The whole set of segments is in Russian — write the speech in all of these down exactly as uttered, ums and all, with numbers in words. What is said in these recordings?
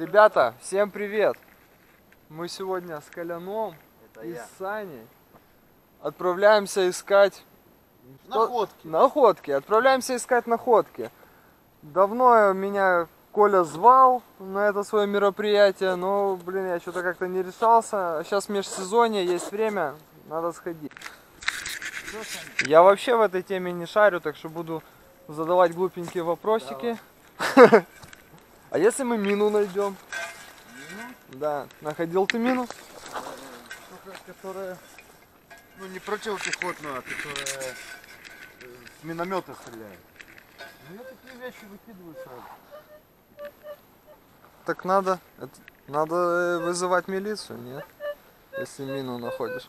Ребята, всем привет! Мы сегодня с Коляном Это и я. с Саней отправляемся искать находки. находки. Отправляемся искать находки. Давно меня Коля звал на это свое мероприятие, но, блин, я что-то как-то не решался. Сейчас межсезонье, есть время, надо сходить. Я вообще в этой теме не шарю, так что буду задавать глупенькие вопросики. А если мы мину найдем? Мину? Да. Находил ты мину? Которая, ну не противопехотную, а которая с миномета стреляет. Ну я такие вещи выкидываю сразу. Так надо, это, надо вызывать милицию, нет? Если мину находишь.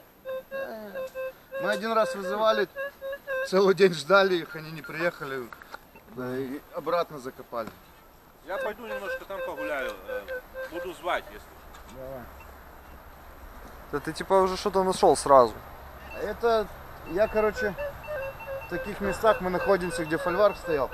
Мы один раз вызывали, целый день ждали их, они не приехали, да, и обратно закопали. Я пойду немножко там погуляю, буду звать, если. Давай. Да ты типа уже что-то нашел сразу. Это я, короче, в таких местах мы находимся, где фольварк стоял.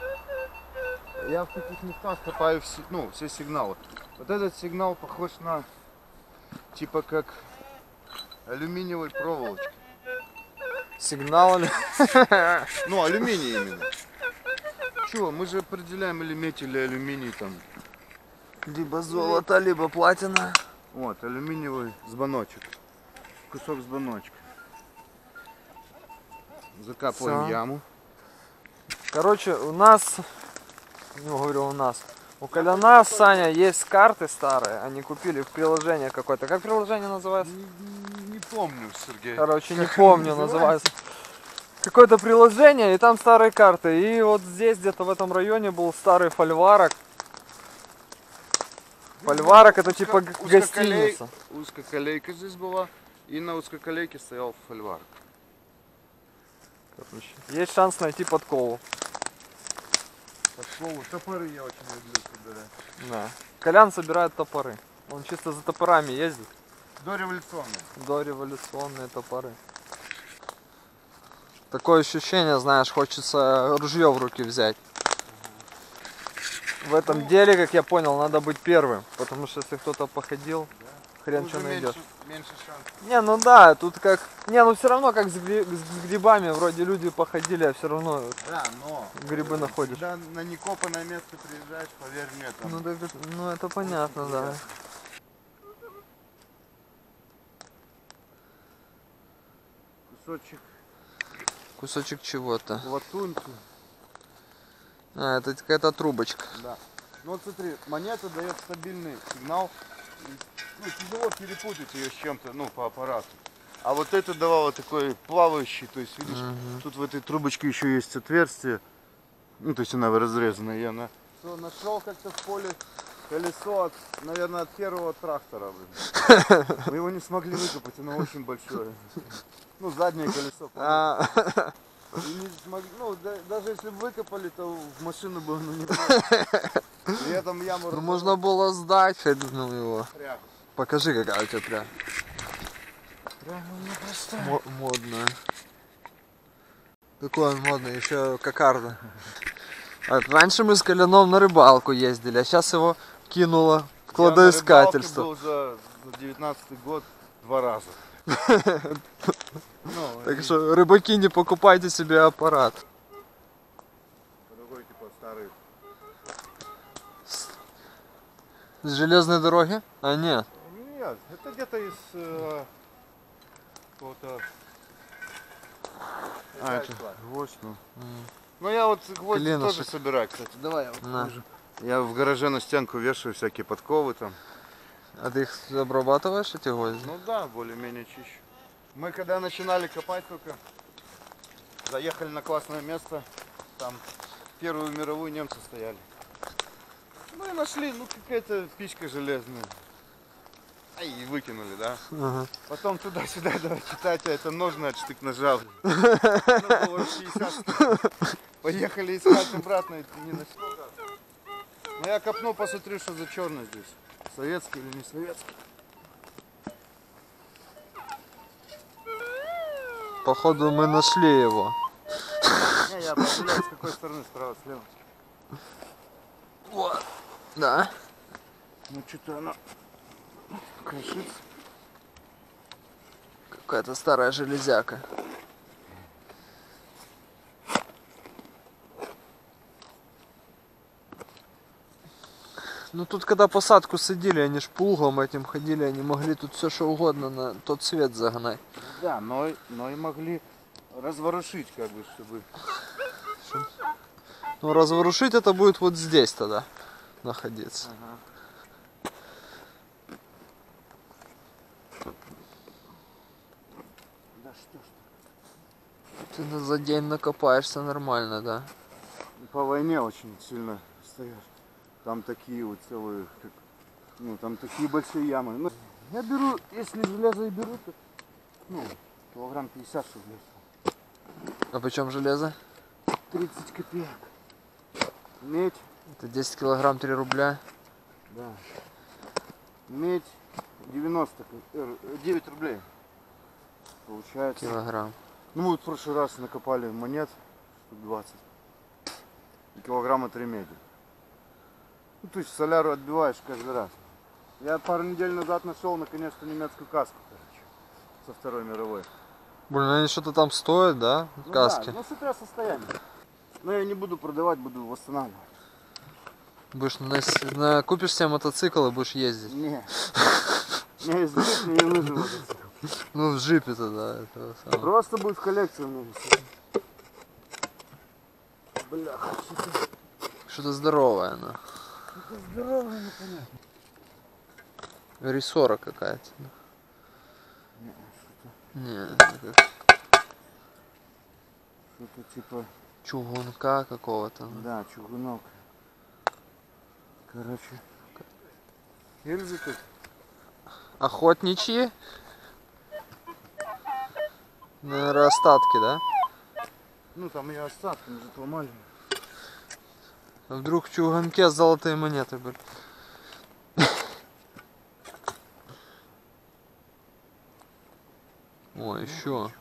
Я в таких местах копаю все, ну, все сигналы. Вот этот сигнал похож на типа как алюминиевой проволочки. Сигнал или... Ну, алюминий именно. Чего, мы же определяем, или медь, или алюминий там. Либо золото, либо платина. Вот, алюминиевый сбаночек. Кусок сбаночка. Закапываем Всё. яму. Короче, у нас, ну говорю у нас, у Коляна, Саня, есть карты старые, они купили в приложение какое-то. Как приложение называется? Не, не помню, Сергей. Короче, не Как помню, оно называется. Какое-то приложение, и там старые карты. И вот здесь, где-то в этом районе, был старый фольварок. Фольварок это типа Узко- гостиница. Узкоколейка здесь была, и на узкоколейке стоял фольварк. Короче, есть шанс найти подкову. Подкову, топоры я очень люблю собирать. Да. Колян собирает топоры. Он чисто за топорами ездит. Дореволюционные. Дореволюционные топоры. Такое ощущение, знаешь, хочется ружье в руки взять. В этом Ну, деле, как я понял, надо быть первым. Потому что если кто-то походил, Да. хрен Уже что найдешь. меньше, меньше шансов. Не, ну да, тут как... Не, ну все равно как с, гри- с грибами, вроде люди походили, а все равно Да, но грибы находишь. когда на некопанное место приезжаешь, поверь мне, там. Ну, так, это- ну это понятно, да. Кусочек Кусочек чего-то. латунки. А, это какая-то трубочка. Да. Ну вот смотри, монета дает стабильный сигнал. И, ну, тяжело перепутать ее с чем-то, ну, по аппарату. А вот это давало такой плавающий, то есть, видишь, Мгм. тут в этой трубочке еще есть отверстие. Ну, то есть она разрезана, и она... Что, нашел как-то в поле колесо, от, наверное, от первого трактора. Блин. Мы его не смогли выкопать, оно очень большое. Ну, заднее колесо. А, И не смогли, ну, да- даже если бы выкопали, то в машину бы оно не прошло. При этом яму ну можно было сдать, хоть, ну его. прямо. Покажи, какая у тебя прям Прямо непростая. мо- модная. Какой он модный, еще кокарда. А раньше мы с Коляном на рыбалку ездили, а сейчас его кинуло в кладоискательство. Я на рыбалке был за, за девятнадцатый год два раза. Ну, Так и что, рыбаки, не покупайте себе аппарат. другой типа старый. С железной дороги? А нет. Нет, это где-то из э, какого-то... А, это гвоздь, ну. М. Ну я вот гвозди Клинышек. тоже собираю, кстати. Давай я вот На. тоже. Я в гараже на стенку вешаю всякие подковы там. А ты их обрабатываешь, эти гвозди? Ну да, более-менее чищу. Мы когда начинали копать только, заехали на классное место, там Первую мировую немцы стояли. Ну и нашли, ну какая-то пичка железная. А и выкинули, да. Ага. Потом туда-сюда, давай читать, а это ножны от штык-ножа. Ну, долларов шестьдесят. Поехали искать обратно, и не нашли. Ну я копну, посмотрю, что за черный здесь. Советский или не советский. Походу мы нашли его. Не, я определяю, с какой стороны, справа, слева. Вот. Да. Ну что-то она крошится. Какая-то старая железяка. Ну тут когда посадку садили, они ж плугом этим ходили, они могли тут все что угодно на тот цвет загнать. Да, но, но и могли разворошить, как бы, чтобы... Ну разворушить это будет вот здесь тогда находиться. Ага. Да что ж Ты за день накопаешься нормально, да? ты. По войне очень сильно стоят. Там такие вот целые, как, ну там такие большие ямы. Ну, я беру, если железо и беру, то ну, килограмм пятьдесят, чтобы влезть. А почем железо? тридцать копеек. Медь, Это десять килограмм, три рубля. да. Медь девяносто, э, девять рублей. Получается. Килограмм. Ну мы вот в прошлый раз накопали монет, штук двадцать. И килограмма три меди. Ну, то есть соляру отбиваешь каждый раз. Я пару недель назад нашел наконец-то немецкую каску, короче, со Второй мировой. Блин, они что-то там стоят, да? Ну Каски. да, ну смотря состояние. Но я не буду продавать, буду восстанавливать. Будешь на, на- купишь себе мотоцикл и будешь ездить. Не. Не, из джип мне не нужен мотоцикл. Ну в джипе тогда. Это самое. Просто будет в коллекцию у меня висеть. Бляха, что-то Что-то здоровое оно. здоровое, непонятно. Рессора какая-то. Не, что-то, Не, это как что-то типа, чугунка какого-то. да, чугунок. Короче. Гильзы тут. Охотничьи. Наверное, остатки, да? Ну там ее остатки, мы же сломали. А вдруг в чугунке золотые монеты были. О, еще.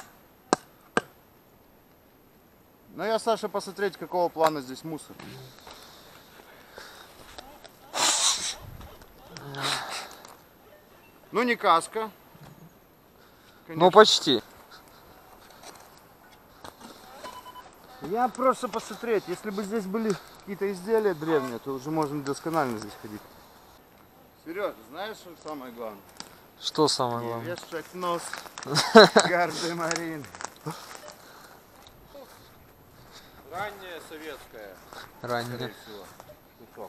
Ну я, Саша, посмотреть, какого плана здесь мусор. Ну не каска. Ну почти. Я просто посмотреть, если бы здесь были какие-то изделия древние, то уже можно досконально здесь ходить. Сережа, знаешь, что самое главное? Что самое Не главное? вешать нос гарды Марин. Ранняя советская. Ранее. Скорее всего. Кусок.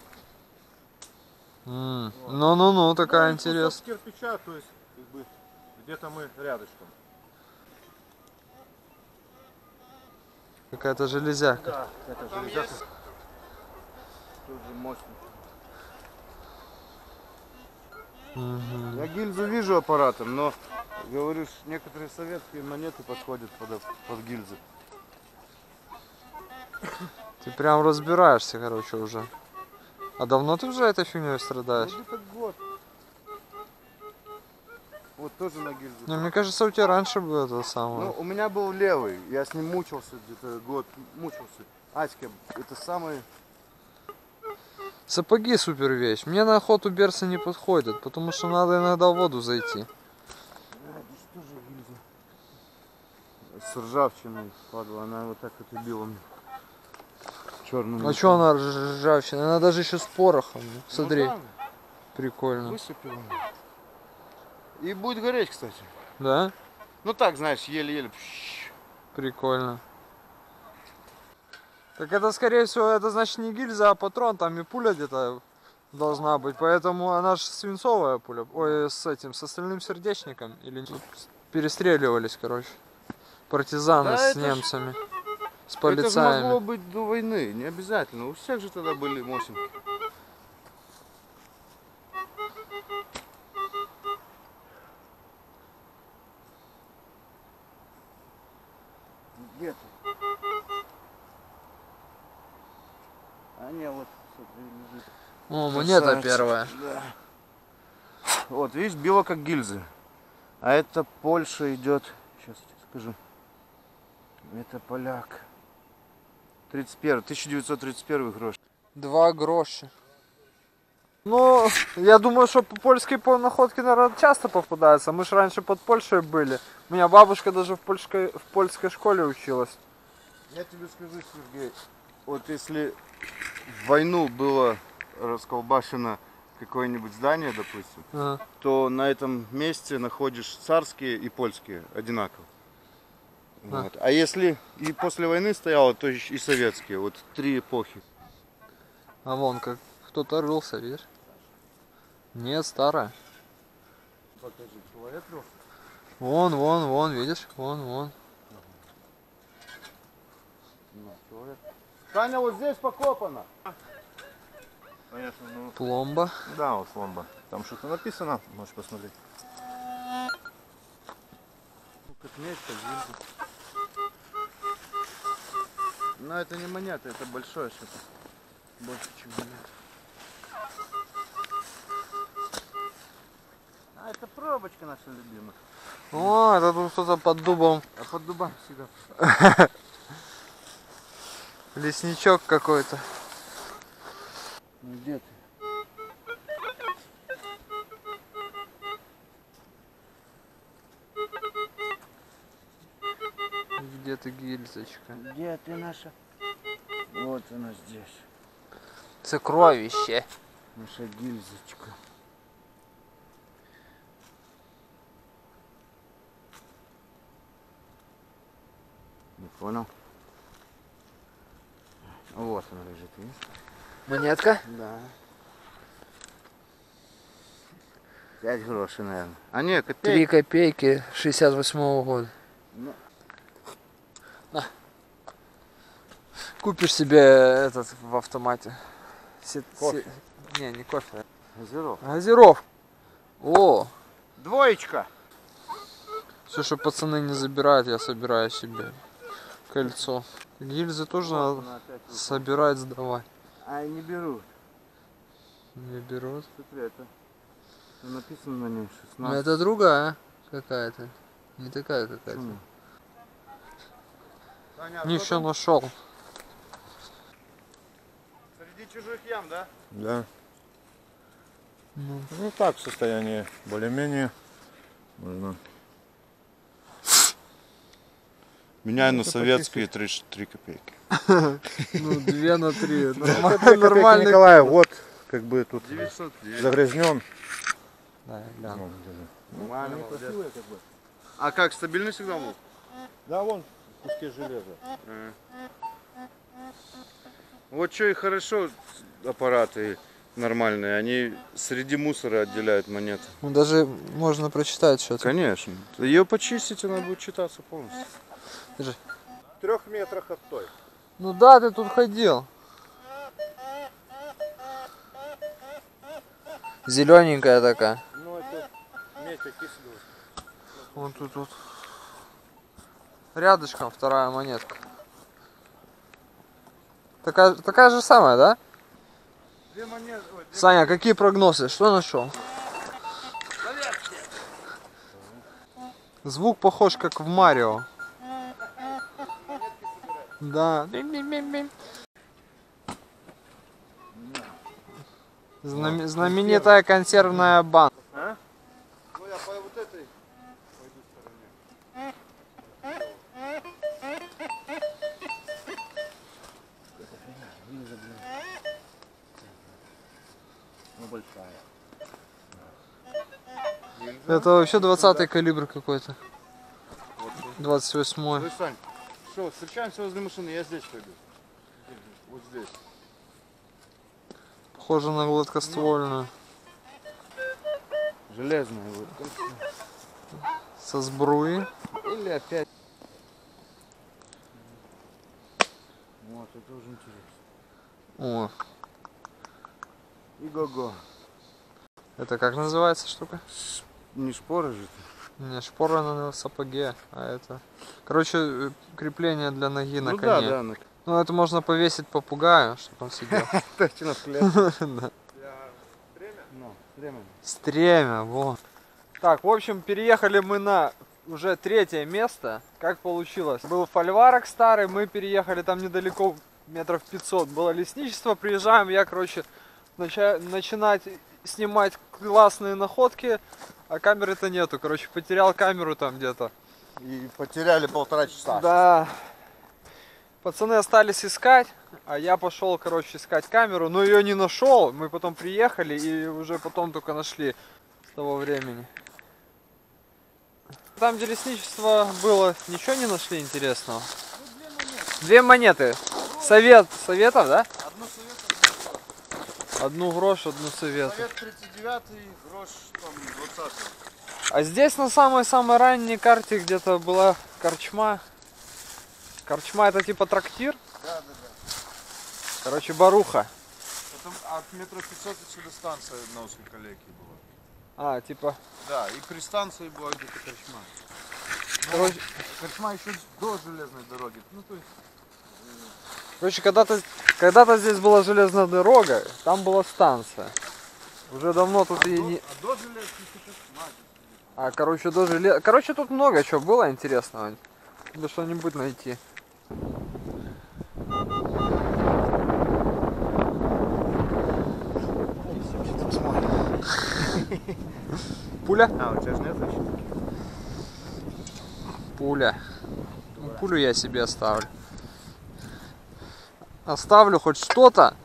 М, Ну-ну-ну, такая Ну, и кусок интересная. кирпича, то есть как бы где-то мы рядышком. Какая-то железяка. Да, это Там железяка. есть Тут же мощно. Мгм. Я гильзу вижу аппаратом, но говоришь, некоторые советские монеты подходят под, под гильзы. Ты прям разбираешься, короче, уже. А давно ты уже этой фигней Ну, страдаешь? где-то год. Вот тоже на гильзу. Не, мне кажется, у тебя раньше было это Ну, самое. у меня был левый, я с ним мучился где-то год, мучился. Аська, это самый... Сапоги супер вещь. Мне на охоту берцы не подходят, потому что надо иногда в воду зайти. А, здесь тоже гильза. С ржавчиной падла, она вот так вот убила мне. Черным. А что она ржавчина? Она даже еще с порохом. Смотри, Ну, да, прикольно. высыпала. И будет гореть, кстати. Да? Ну так, знаешь, еле-еле. Прикольно. Так это, скорее всего, это значит не гильза, а патрон. Там и пуля где-то должна быть. Поэтому она же свинцовая пуля. Ой, с этим, с остальным сердечником. Или тут перестреливались, короче. Партизаны Да, с это ж- немцами. С Это же полицаями. могло быть до войны, не обязательно. У всех же тогда были мосинки. Где ты? А не, вот смотри, лежит. О, монета Красавец. первая. Да. Вот, видишь, било как гильзы. А это Польша идет. Сейчас я тебе скажу. Это поляк. тридцать первый, тысяча девятьсот тридцать первый грош. Два гроша. Ну, я думаю, что польские находки, наверное, часто попадаются. Мы же раньше под Польшей были. У меня бабушка даже в польской, в польской школе училась. Я тебе скажу, Сергей, вот если в войну было расколбашено какое-нибудь здание, допустим, Ага. то на этом месте находишь царские и польские одинаково. А. Вот. А если и после войны стояло, то и советские. Вот три эпохи. А вон как кто-то рылся, видишь? Нет, старая. Покажи, человек рылся? Вон, вон, вон, видишь? Вон, вон. Человек. Таня, вот здесь покопано. Конечно, ну. Пломба. Да, вот пломба. Там что-то написано, можешь посмотреть. Как метка, гильза. Но это не монета, это большое что-то. Больше, чем монета. А это пробочка наша любимая. О, это тут кто-то под дубом. А под дубом всегда. Лесничок какой-то. Ну где ты? Где ты, гильзочка? Где ты наша? Вот она здесь. Сокровище. Наша гильзочка. Не понял. Вот она лежит, видишь? Монетка? Да. Пять грошей, наверное. А не, Три копейки. копейки шестьдесят восьмого года. Ну. На. Купишь себе этот в автомате. Се- Кофе. се- Не, не кофе. Газиров. Газировку. О, Двоечка. все, что пацаны не забирают, я собираю себе. Кольцо. Гильзы тоже надо Она опять вот. собирать, сдавать. Ай, не берут. Не берут. Смотри, это написано на ней Но шестнадцать. это другая какая-то. Не такая какая-то. Почему? Таня, а Ничего кто там? нашел. Среди чужих ям, да? Да. Ну. Ну так, в состоянии более-менее. Можно. Меняю на Это советские тридцать три копейки. Ну, две на три. Это Нормально. копейки Нормальный. Николая, вот как бы тут девятьсот. загрязнен. Да, да. Ну, держи. Нормально, молодец. Красивые как бы. А как, стабильный сигнал был? Да, вон куски железа. Вот что и хорошо, аппараты нормальные, они среди мусора отделяют монеты. Ну, даже можно прочитать что-то. Конечно. Ее почистить, она будет читаться полностью. Держи. В трех метрах от той. Ну да, ты тут ходил. Зелененькая такая. Ну это медь окислилась. Вот тут вот. Рядышком вторая монетка. Такая, такая же самая, да? Две монеты, ой, две Саня, какие прогнозы? Что нашел? Звук похож как в Марио. Да. Бим-бим-бим-бим. Знаме- знаменитая консервная банка. А? Ну я по вот этой пойду стороне. Ну большая. Это вообще двадцатый калибр какой-то. двадцать восьмой. Слышь, Сань, что, встречаемся возле машины, я здесь пойду. Вот здесь. Похоже на гладкоствольную. Железная вот. Со сбруи. Или опять. Вот, это уже интересно. О, Иго-го. это как называется штука? Не шпора же ты. Не, шпора на сапоге, а это... Короче, э, крепление для ноги на Ну коне. да, да, на Ну, это можно повесить попугаю, чтобы он сидел. точно хлеб. Да. Ну, время. Стремя, во. Так, в общем, переехали мы на уже третье место. Как получилось? Был фольварок старый, мы переехали там недалеко, метров пятьсот. Было лесничество, приезжаем, я, короче, нача- начинать снимать классные находки, а камеры-то нету. Короче, потерял камеру там где-то. И потеряли полтора часа. Да. Пацаны остались искать, а я пошел, короче, искать камеру, но ее не нашел. Мы потом приехали и уже потом только нашли с того времени. Там, где лесничество было, ничего не нашли интересного? Две монеты. Совет, советов, да? Одну совет, Одну грош, одну совет. совет тридцать девятый, грош там двадцатый. А здесь на самой-самой ранней карте где-то была корчма. Корчма это типа трактир. Да, да, да. Короче, баруха. Потом от метро пятьсот отсюда станция на узкой колейке была. А, типа... Да, и при станции была где-то корчма. Короче, Корчма еще до железной дороги. Ну, то есть... короче когда-то когда-то здесь была железная дорога, там была станция. Уже давно тут и не... А до железной корчма. А, короче, до желез... Короче, тут много чего было интересного. Надо что-нибудь найти. Пуля? А, у тебя же нет защиты? Пуля. Ну, пулю я себе оставлю. Оставлю хоть что-то.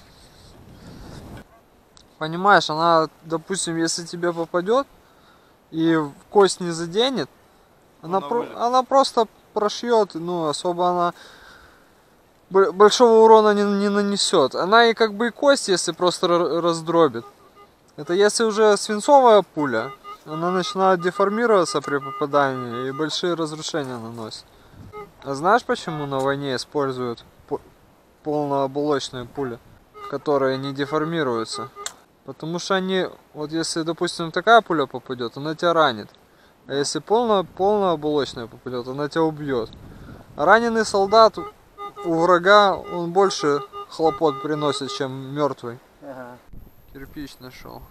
Понимаешь, она, допустим, если тебе попадет и в кость не заденет, она, Она про- вылет. она просто прошьет, ну, особо она б- большого урона не, не нанесет. Она и как бы и кость, если просто ра- раздробит. Это если уже свинцовая пуля, она начинает деформироваться при попадании и большие разрушения наносит. А знаешь, почему на войне используют по- полнооболочные пули, которые не деформируются? Потому что они, вот если, допустим, такая пуля попадет, она тебя ранит. А если полно, полнооболочная попадет, она тебя убьет. А раненый солдат у врага, он больше хлопот приносит, чем мертвый. Ага. Кирпич нашел.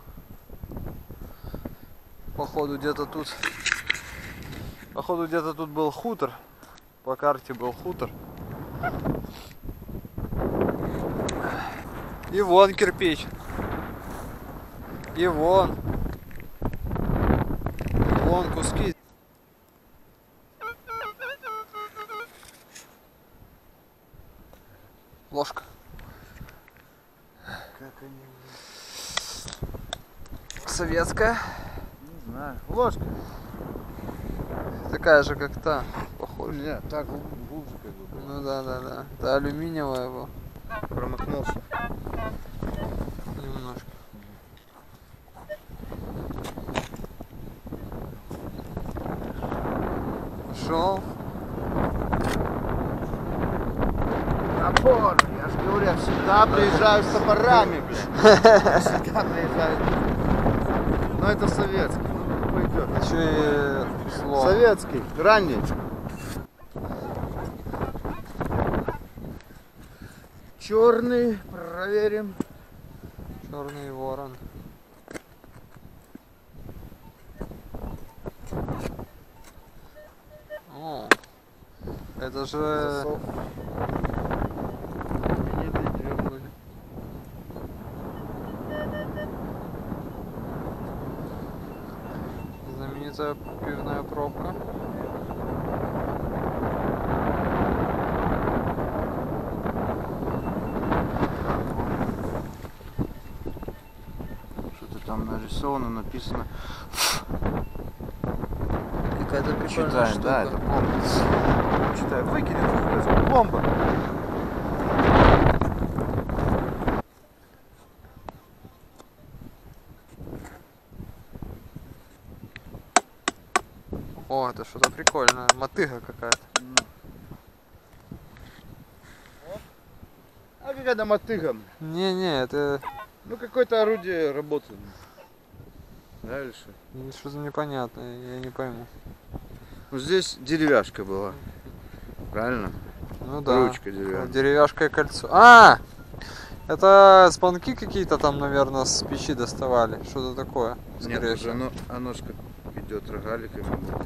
Походу где-то тут, походу где-то тут был хутор. По карте был хутор. И вон кирпич. И вон. И вон куски. Ложка. Как они... Советская. Не знаю. Ложка. Такая же, как та. Похоже. Нет, так глубже как бы было. Ну да, да, да. Это алюминиевая была. Промахнулся. Немножко. Пошел. Топор! Я же говорю, я всегда приезжаю с топорами, блядь. Всегда приезжаю. Но это советский. Ну, пойдет. Еще и слон. Советский, ранний. Черный, проверим. Черный ворон. О, это же... Засов. знаменитый Кремль. Знаменитая пивная пробка. Что-то там нарисовано, написано. Какая-то прикольная Читаем, штука. да, это бомба. Читаем, выкинем, это бомба. О, это что-то прикольное. Мотыга какая-то. А какая-то мотыга. Не-не, это Ну какое-то орудие работы. Дальше. что-то непонятное, я не пойму. Ну здесь деревяшка была. Правильно? Ну да. Ручка деревянная. Деревяшка и кольцо. А! Это спанки какие-то там, наверное, с печи доставали. Что-то такое. Нет, Скорее уже всего. оно, оно ж как идет рогаликами.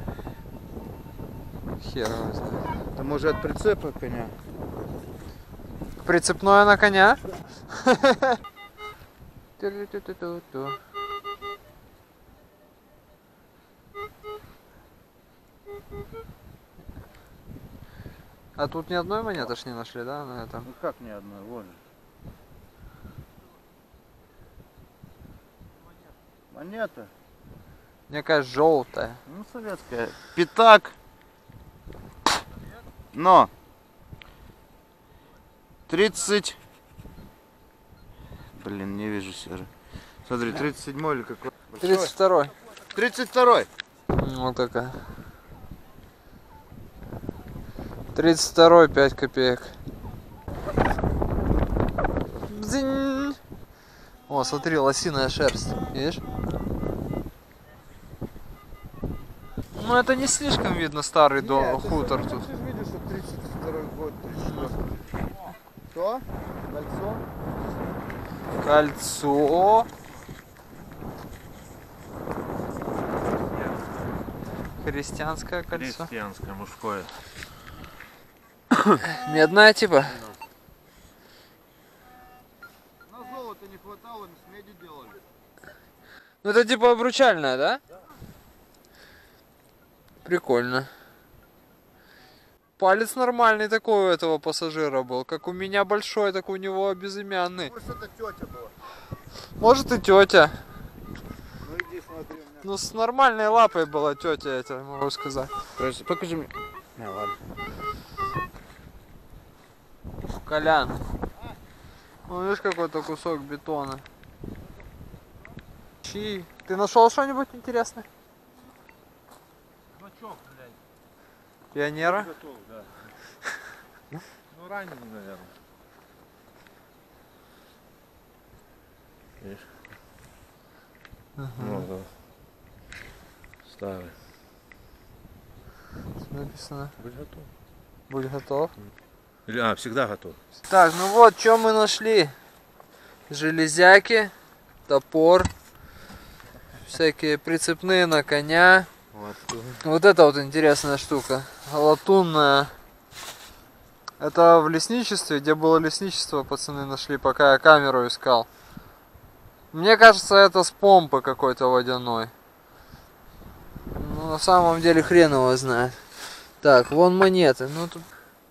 Хер его знает. Это может от прицепа коня. Прицепное на коня? Ту-ру-ту-ту-ту-ту. А тут ни одной монеты ж не нашли, да, на этом? Ну как ни одной, вон же. Монета. Мне кажется, желтая. Ну, советская. Пятак. Но. тридцать. Блин, не вижу серый. Смотри, тридцать седьмой или какой? тридцать второй. тридцать второй. Вот такая. тридцать второй, пять копеек. Бзинь. О, смотри, лосиная шерсть. Видишь? Ну это не слишком видно старый дом, хутор тут. Ты же видишь, что тридцать второй год, тридцать четвёртый. Что? Кольцо? Кольцо. Христианское кольцо. Христианское, мужское. Медная типа. На золото не хватало, с меди делали. Ну это типа обручальная, да? Да. Прикольно. Палец нормальный такой у этого пассажира был. Как у меня большой, так у него безымянный. Может, это тетя была. Может и тетя. Ну иди смотри, у меня. Ну с нормальной лапой была тетя, я тебе могу сказать. Покажи мне. Не, ладно. Колян. Ну видишь, какой-то кусок бетона. Чи. Ты нашел что-нибудь интересное? Значок, блядь. Пионера? Готов, да. Ну, раненый, наверное. Видишь? Ага. Ну, да. Старый. Написано. Будь готов. Будь готов. Или, а, всегда готов. Так, ну вот, что мы нашли. Железяки, топор, всякие прицепные на коня. Вот. Вот это вот интересная штука. Латунная. Это в лесничестве, где было лесничество, пацаны нашли, пока я камеру искал. Мне кажется, это с помпы какой-то водяной. Ну, на самом деле хрен его знает. Так, вон монеты. Ну, тут...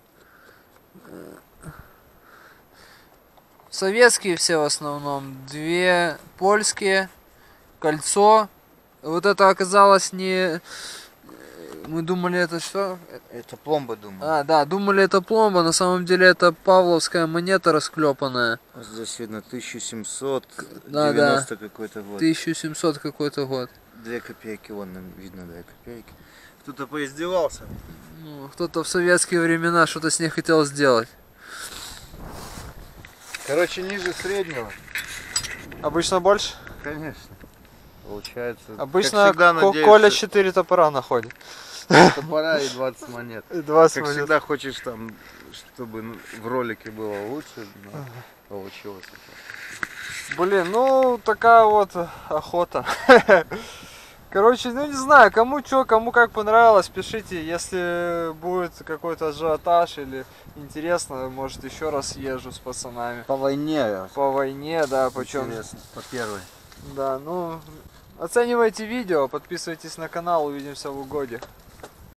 Советские все в основном. Две польские. Кольцо. Вот это оказалось не... Мы думали, это что? Это пломба, думаю. А, да, думали, это пломба. На самом деле это павловская монета расклепанная. Здесь видно тысяча семьсот Да, девяносто да. какой-то год. тысяча семьсот какой-то год. Две копейки, вон нам видно две копейки. Кто-то поиздевался. Ну, кто-то в советские времена что-то с ней хотел сделать. Короче, ниже среднего. Обычно больше? Конечно. Получается. Обычно как всегда, Ко- надеюсь, Коля что четыре топора находит. топора и двадцать монет. И двадцать Как монет. всегда хочешь там, чтобы ну, в ролике было лучше, но получилось. Блин, ну такая вот охота. Короче, ну не знаю, кому что, кому как понравилось, пишите, если будет какой-то ажиотаж или интересно, может еще раз съезжу с пацанами. По войне. По войне, да, почем. Интересно, по первой. Да, ну оценивайте видео, подписывайтесь на канал, увидимся в угоде.